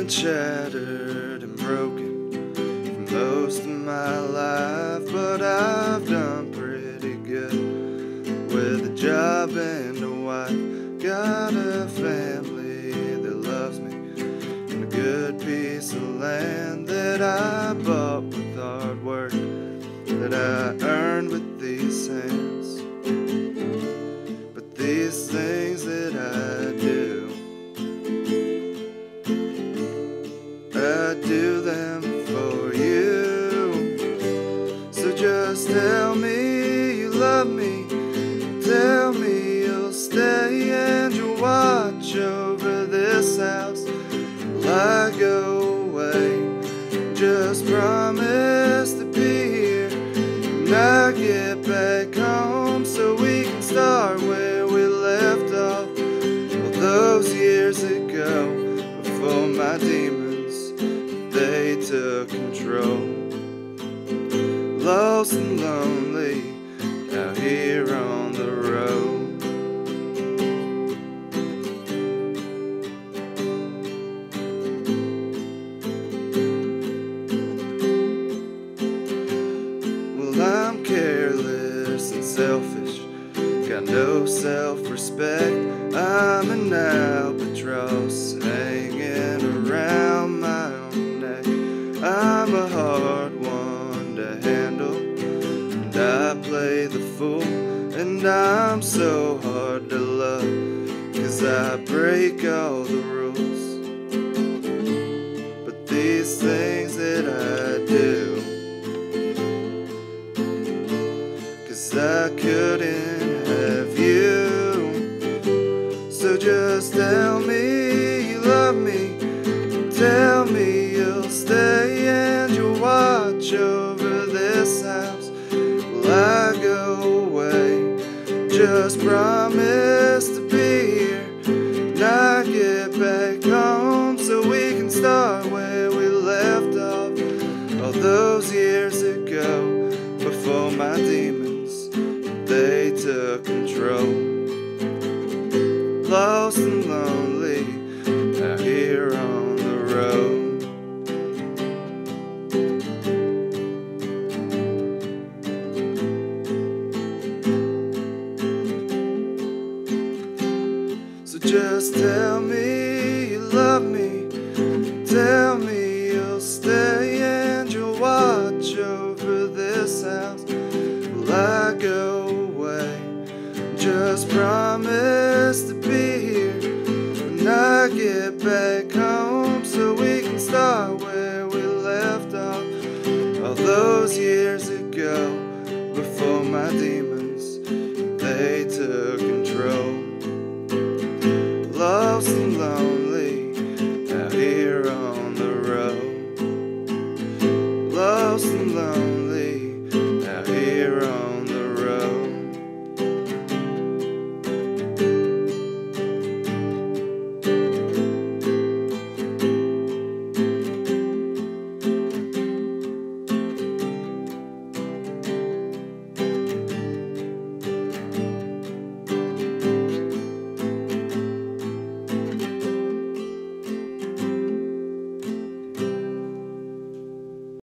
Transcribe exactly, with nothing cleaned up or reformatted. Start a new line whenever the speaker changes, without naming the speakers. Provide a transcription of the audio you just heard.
been shattered and broken for most of my life, but I've done pretty good with a job and a wife. Got a family that loves me and a good piece of land that I bought with hard work that I earned with these hands. But these things that I do, I do them for you. So just tell me you love me, tell me you'll stay and you'll watch over this house while I go away. Just promise to be here when I get back home, so we can start where we left off all those years ago, before my demons, they took control. Lost and lonely out here on the road. Well, I'm careless and selfish, got no self-respect. I'm an albatross hanging around my own neck. I'm a hard one to handle, and I play the fool, and I'm so hard to love, 'cause I break all the rules. But these things that I do, 'cause I couldn't have you. So just tell me you love me, tell me you'll stay and you'll watch over this house while I go away. Just promise to be here when I get back home, so we can start where we left off all those years ago, before my demons, they took control. Lost and lonely out here on the road. So just tell me you love me, tell me you'll stay and you'll watch over this house while I go away. Just promise to be here when I get back home, so we can start where we left off all those years ago, before my demons, they took control. Lost and lonely out here on the road. Lost and lonely.